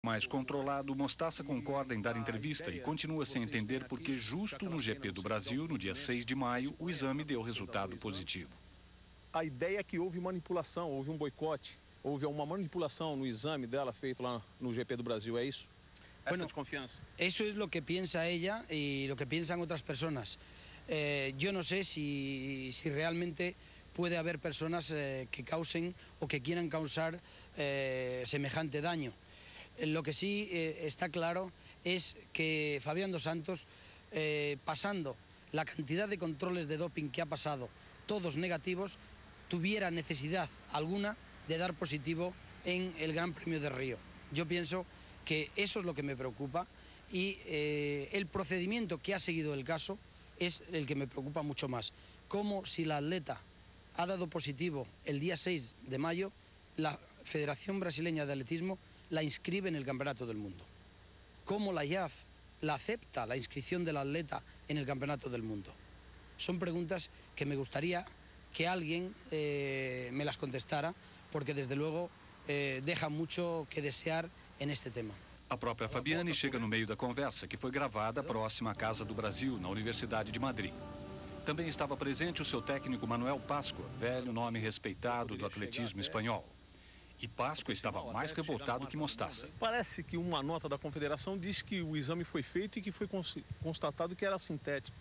Mais controlado, Mostaça concorda em dar entrevista e continua sem entender por que justo no GP do Brasil, no dia 6 de maio, o exame deu resultado positivo. A ideia é que houve manipulação, houve um boicote, houve uma manipulação no exame dela feito lá no GP do Brasil, é isso? Bueno, desconfianza. Eso es lo que piensa ella y lo que piensan otras personas. Yo no sé si realmente puede haber personas que causen o que quieran causar semejante daño. Lo que sí está claro es que Fabián dos Santos, pasando la cantidad de controles de doping que ha pasado, todos negativos, tuviera necesidad alguna de dar positivo en el Gran Premio de Río. Yo pienso que eso es lo que me preocupa y el procedimiento que ha seguido el caso es el que me preocupa mucho más. Como si la atleta ha dado positivo el día 6 de mayo, la Federación Brasileña de Atletismo la inscribe en el Campeonato del Mundo. ¿Cómo la IAF la acepta la inscripción del atleta en el Campeonato del Mundo? Son preguntas que me gustaría que alguien me las contestara, porque desde luego deja mucho que desear en este tema. A própria Fabiane chega no meio da conversa, que foi gravada próxima à Casa do Brasil, na Universidade de Madrid. Também estava presente o seu técnico Manuel Páscoa, velho nome respeitado do atletismo espanhol. E Páscoa estava mais revoltado que Mostaça. Parece que uma nota da confederação diz que o exame foi feito e que foi constatado que era sintético.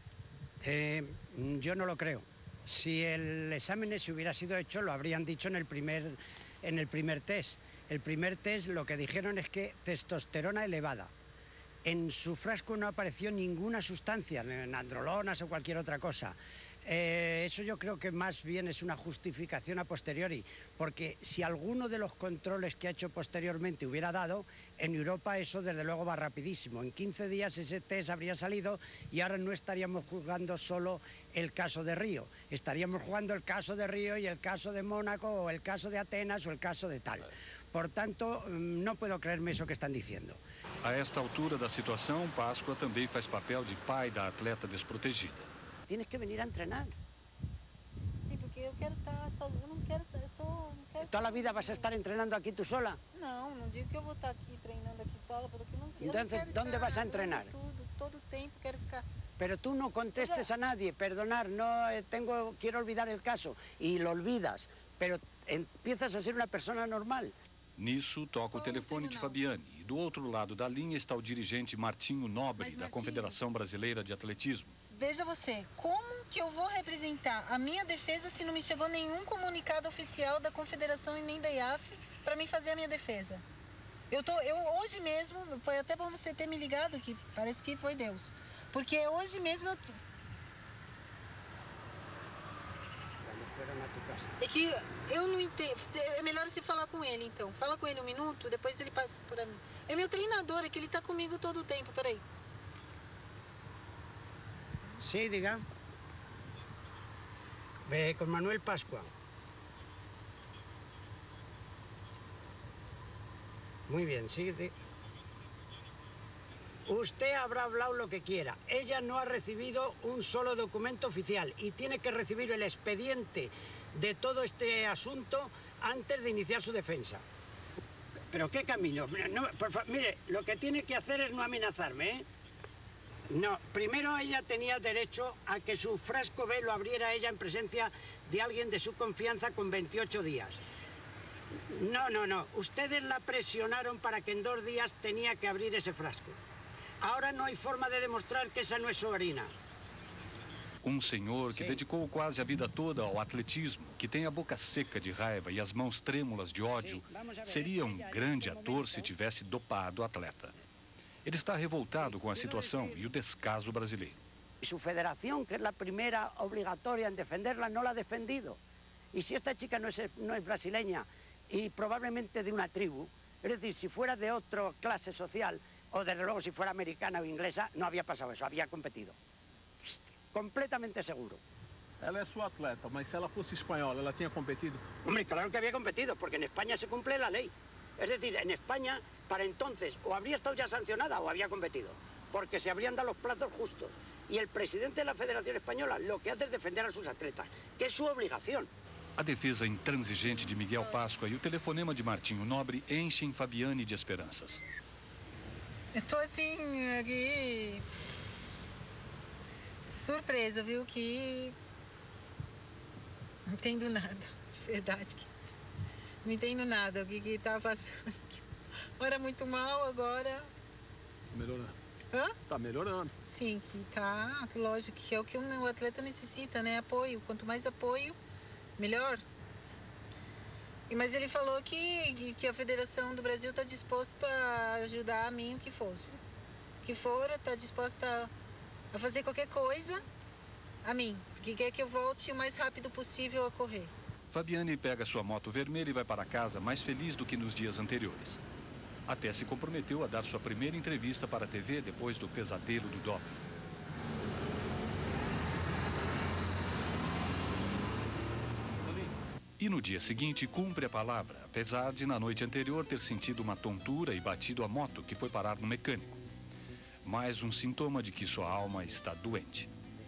Yo no lo creo. Si el examen se hubiera sido hecho, lo habrían dicho en el primer test. El primer test lo que dijeron es que testosterona elevada. En su frasco no apareció ninguna sustancia, androlonas o cualquier otra cosa. Eso yo creo que más bien es una justificación a posteriori, porque si alguno de los controles que ha hecho posteriormente hubiera dado, en Europa eso desde luego va rapidísimo. En 15 días ese test habría salido y ahora no estaríamos juzgando solo el caso de Río, estaríamos jugando el caso de Río y el caso de Mónaco o el caso de Atenas o el caso de tal. Por tanto, no puedo creerme eso que están diciendo. A esta altura da situação, Páscoa também faz papel de pai da atleta desprotegida. Tienes que venir a entrenar. Sí, porque yo quiero estar sozinha, não quero. ¿Toda la vida vas a estar entrenando aquí tú sola? Não digo que eu vou estar aqui treinando aqui sola, porque não, Entonces, ¿dónde vas a entrenar? Todo o tempo, quero ficar. Pero tú no contestes a nadie, perdonar, quiero olvidar el caso, y lo olvidas, pero empiezas a ser una persona normal. Nisso, toca o telefone de Fabiane e do outro lado da linha está o dirigente Martinho Nobre, da Confederação Brasileira de Atletismo. Veja você, como que eu vou representar a minha defesa se não me chegou nenhum comunicado oficial da Confederação e nem da IAF para mim fazer a minha defesa? Eu hoje mesmo, foi até bom você ter me ligado, que parece que foi Deus, porque hoje mesmo é que eu não entendo, é melhor você falar com ele então. Fala com ele um minuto, depois ele passa para mim. É meu treinador, é que ele está comigo todo o tempo, peraí. Sí, diga. Con Manuel Pascua. Muy bien, síguete. Usted habrá hablado lo que quiera. Ella no ha recibido un solo documento oficial y tiene que recibir el expediente de todo este asunto antes de iniciar su defensa. ¿Pero qué camino? No, por favor, mire, lo que tiene que hacer es no amenazarme, ¿eh? No, primero ella tenía derecho a que su frasco B lo abriera ella en presencia de alguien de su confianza con 28 días. No. Ustedes la presionaron para que en 2 días tenía que abrir ese frasco. Ahora no hay forma de demostrar que esa no es su orina. Senhor que dedicou quase a vida toda ao atletismo, que tem a boca seca de raiva e as mãos trêmulas de ódio, seria grande ator se tivesse dopado o atleta. Ele está revoltado com a situação e o descaso brasileiro. Su federación, que es la primera obligatoria en defenderla, no la ha defendido. Y si esta chica no es brasileña y probablemente de una tribu, es decir, si fuera de otra clase social, o desde luego si fuera americana o inglesa, no había pasado eso, había competido. Completamente seguro. Ela é sua atleta, mas se ela fosse espanhola, ela tinha competido? Hombre, claro que había competido, porque en España se cumple la ley. Es decir, en España, para entonces, o habría estado ya sancionada o había competido, porque se habrían dado los plazos justos. Y el presidente de la Federación Española lo que hace es defender a sus atletas, que es su obligación. A defesa intransigente de Miguel Páscoa e o telefonema de Martinho Nobre enchem Fabiane de esperanças. Eu tô assim, aqui, surpresa, viu, que não entendo nada, de verdade. Não entendo nada, o que tá passando. Era muito mal, agora... Melhorando. Hã? Tá melhorando. Sim, que tá, lógico, que é o que o atleta necessita, né? Apoio. Quanto mais apoio, melhor. Mas ele falou que a Federação do Brasil está disposta a ajudar a mim o que fosse. O que for, está disposta a fazer qualquer coisa a mim. Que quer que eu volte o mais rápido possível a correr. Fabiane pega sua moto vermelha e vai para casa mais feliz do que nos dias anteriores. Até se comprometeu a dar sua primeira entrevista para a TV depois do pesadelo do doping. E no dia seguinte cumpre a palavra, apesar de na noite anterior ter sentido uma tontura e batido a moto que foi parar no mecânico. Mais um sintoma de que sua alma está doente.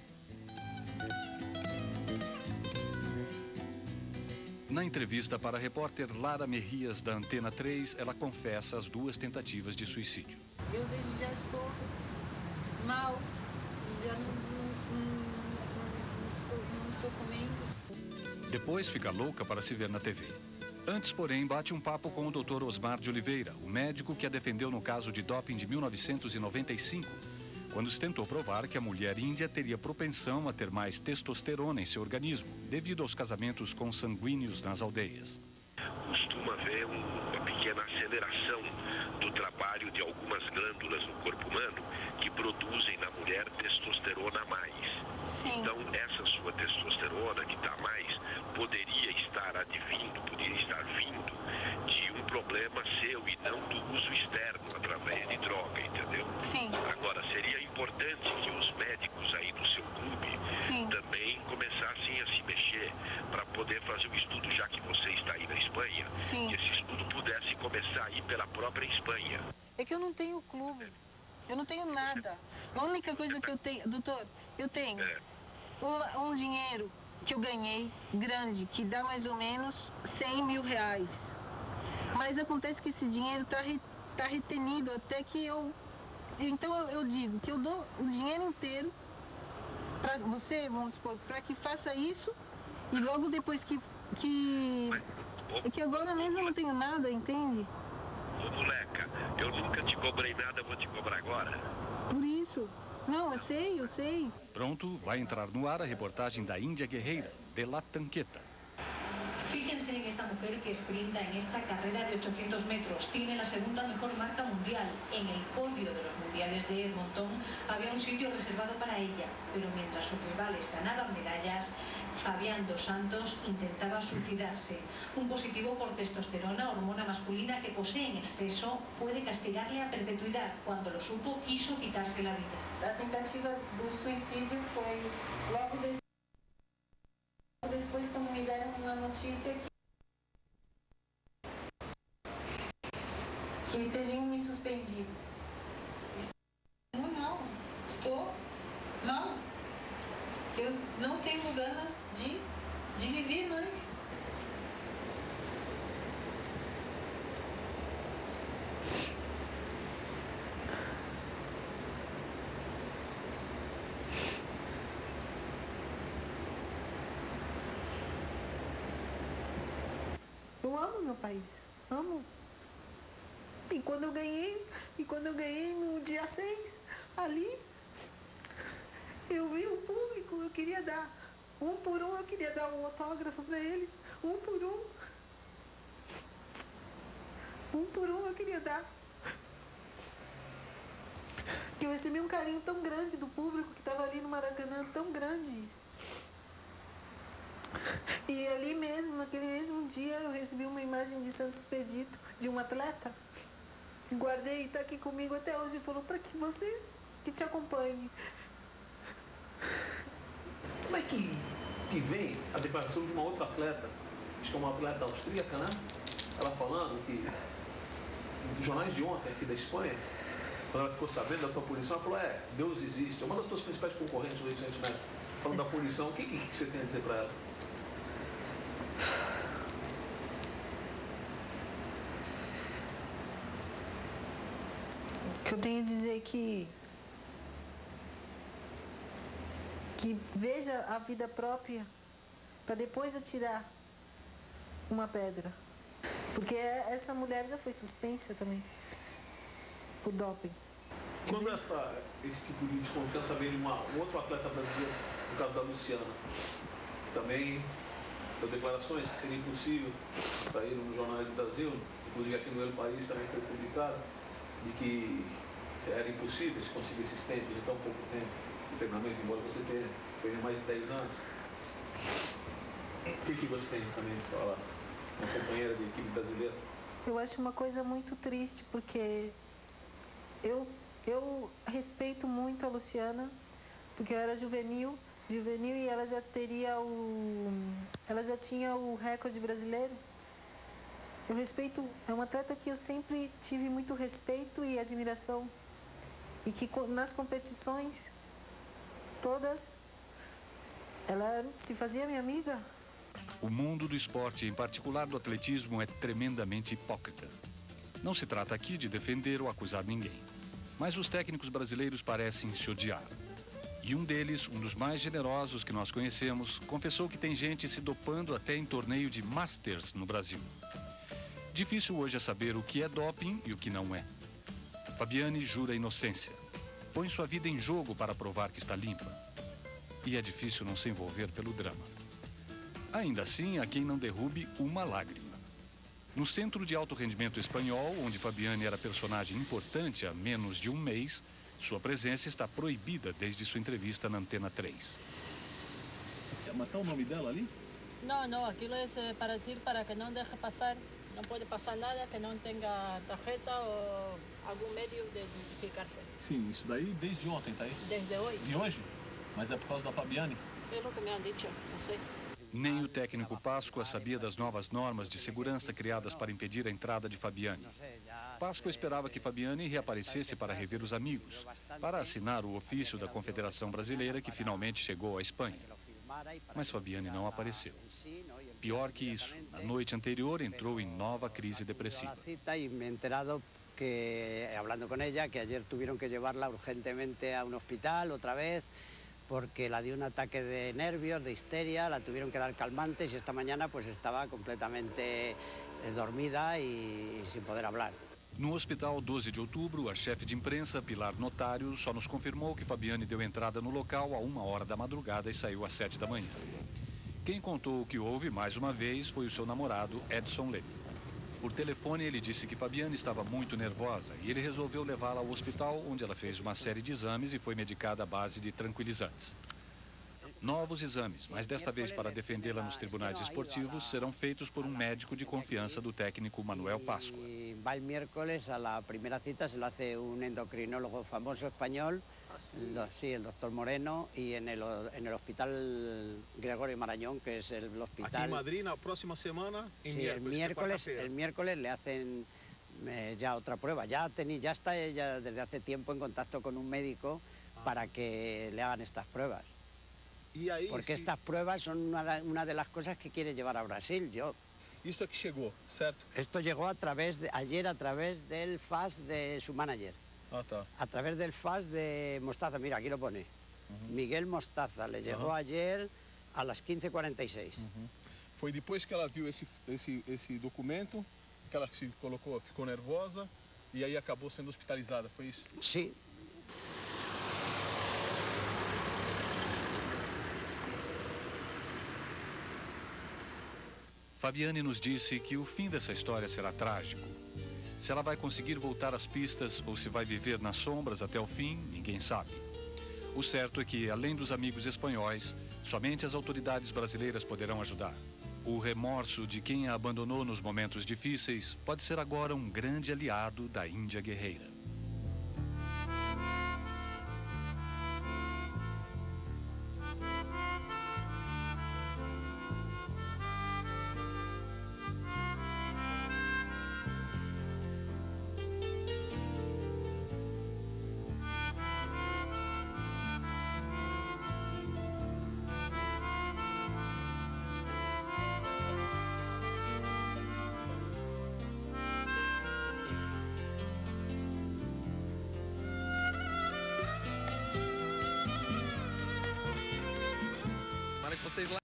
Na entrevista para a repórter Lara Merrias, da Antena 3, ela confessa as 2 tentativas de suicídio. Eu desde já estou mal, já não estou comendo. Depois fica louca para se ver na TV. Antes, porém, bate um papo com o Dr. Osmar de Oliveira, o médico que a defendeu no caso de doping de 1995, quando se tentou provar que a mulher índia teria propensão a ter mais testosterona em seu organismo, devido aos casamentos consanguíneos nas aldeias. Costuma haver uma pequena aceleração do trabalho de algumas glândulas no corpo humano que produzem na mulher testosterona a mais. Sim. Então, essa sua testosterona que está a mais poderia estar advindo, poderia estar vindo de um problema seu e não do uso externo através de droga, entendeu? Sim. Agora, seria importante que os médicos aí do seu clube Sim. também começassem a se mexer para poder fazer o estudo, já que você está aí na Espanha, Sim. que esse estudo pudesse começar aí pela própria Espanha. É que eu não tenho clube, eu não tenho nada. A única coisa que eu tenho, doutor, eu tenho um dinheiro que eu ganhei grande, que dá mais ou menos 100 mil reais. Mas acontece que esse dinheiro tá retenido até que eu... Então eu digo que eu dou o dinheiro inteiro para você, vamos supor, para que faça isso e logo depois que agora mesmo eu não tenho nada, entende? Ô moleca, eu nunca te cobrei nada, vou te cobrar agora. Por isso. Não, eu sei. Pronto, vai entrar no ar a reportagem da Índia Guerreira, de La Tanqueta. Fíjense en esta mujer que sprinta en esta carrera de 800 metros. Tiene la segunda mejor marca mundial. En el podio de los mundiales de Edmonton había un sitio reservado para ella. Pero mientras sus rivales ganaban medallas, Fabián dos Santos intentaba suicidarse. Un positivo por testosterona, hormona masculina que posee en exceso, puede castigarle a perpetuidad. Cuando lo supo, quiso quitarse la vida. A tentativa do suicídio foi logo depois quando me deram uma notícia que teriam me suspendido. Não, estou mal. Eu não tenho ganas de viver mais. Eu amo meu país, amo. E quando eu ganhei no dia 6, ali, eu vi o público, eu queria dar um por um, eu queria dar um autógrafo para eles, um por um. Um por um eu queria dar. Que eu recebi um carinho tão grande do público que estava ali no Maracanã, tão grande. E ali mesmo, naquele mesmo dia, eu recebi uma imagem de Santo Expedito, de um atleta. Guardei e está aqui comigo até hoje. E falou para que você que te acompanhe. Como é que te vem a declaração de uma outra atleta, acho que é uma atleta austríaca, né? Ela falando que, nos jornais de ontem aqui da Espanha, quando ela ficou sabendo da tua punição, ela falou, Deus existe. É uma das tuas principais concorrentes no 800 metros. Falando da punição, o que você tem a dizer para ela? que eu tenho a dizer que veja a vida própria para depois atirar uma pedra. Porque essa mulher já foi suspensa também por doping. Quando esse tipo de desconfiança vem de um outro atleta brasileiro, no caso da Luciana, que também deu declarações que seria impossível, saíram nos jornais do Brasil, inclusive aqui no El País também foi publicado, de que era impossível se conseguir esses tempos em tão pouco tempo de treinamento, embora você tenha mais de 10 anos. O que você tem também para falar? Uma companheira de equipe brasileira? Eu acho uma coisa muito triste, porque eu respeito muito a Luciana, porque eu era juvenil e ela já tinha o recorde brasileiro. Eu respeito, é uma atleta que eu sempre tive muito respeito e admiração, e que nas competições todas ela se fazia minha amiga. O mundo do esporte, em particular do atletismo, é tremendamente hipócrita. Não se trata aqui de defender ou acusar ninguém, mas os técnicos brasileiros parecem se odiar. E um deles, um dos mais generosos que nós conhecemos, confessou que tem gente se dopando até em torneio de Masters no Brasil. Difícil hoje é saber o que é doping e o que não é. Fabiane jura inocência. Põe sua vida em jogo para provar que está limpa. E é difícil não se envolver pelo drama. Ainda assim, há quem não derrube uma lágrima. No Centro de Alto Rendimento Espanhol, onde Fabiane era personagem importante há menos de um mês, sua presença está proibida desde sua entrevista na Antena 3. Mas está o nome dela ali? No, aquilo é para decir para que não deixe passar, não pode passar nada que não tenha tarjeta ou algum meio de identificar-se. Sim, isso daí desde ontem, tá aí? Desde hoje. De hoje? Mas é por causa da Fabiane? Pelo que me han dicho, não sei. Nem o técnico Páscoa sabia das novas normas de segurança criadas para impedir a entrada de Fabiane. Páscoa esperava que Fabiane reaparecesse para rever os amigos, para assinar o ofício da Confederação Brasileira que finalmente chegou à Espanha. Mas Fabiane não apareceu. Pior que isso, na noite anterior entrou em nova crise depressiva. Que, hablando con ella, que ayer tuvieron que llevarla urgentemente a un hospital otra vez, porque la dio un ataque de nervios, de histeria, la tuvieron que dar calmantes y esta mañana pues estaba completamente dormida y sin poder hablar. No hospital 12 de outubro, a chefe de imprensa, Pilar Notário, só nos confirmou que Fabiane deu entrada no local a 1h da madrugada e saiu às 7 da manhã. Quem contou o que houve, mais uma vez, foi o seu namorado, Edson Leme. Por telefone, ele disse que Fabiane estava muito nervosa e ele resolveu levá-la ao hospital, onde ela fez uma série de exames e foi medicada à base de tranquilizantes. Novos exames, mas desta vez para defendê-la nos tribunais esportivos, serão feitos por um médico de confiança do técnico Manuel Páscoa. Va el miércoles a la primera cita, se lo hace un endocrinólogo famoso español, sí, el doctor Moreno, y en el hospital Gregorio Marañón, que es el hospital... Aquí en Madrid, la próxima semana, sí, el miércoles le hacen ya otra prueba. Ya está ella desde hace tiempo en contacto con un médico para que le hagan estas pruebas. Y ahí, porque estas pruebas son una de las cosas que quiere llevar a Brasil. Esto aquí llegó, ¿cierto? Esto llegó ayer a través del fax de su manager. A través del fax de Mostaza, mira, aquí lo pone. Miguel Mostaza, le llegó ayer a las 15:46. Foi depois que ela viu esse documento, que ela se colocou, ficou nervosa e aí acabou sendo hospitalizada, foi isso? Sim. Fabiane nos disse que o fim dessa história será trágico. Se ela vai conseguir voltar às pistas ou se vai viver nas sombras até o fim, ninguém sabe. O certo é que, além dos amigos espanhóis, somente as autoridades brasileiras poderão ajudar. O remorso de quem a abandonou nos momentos difíceis pode ser agora um grande aliado da Índia guerreira. Tomara que vocês lá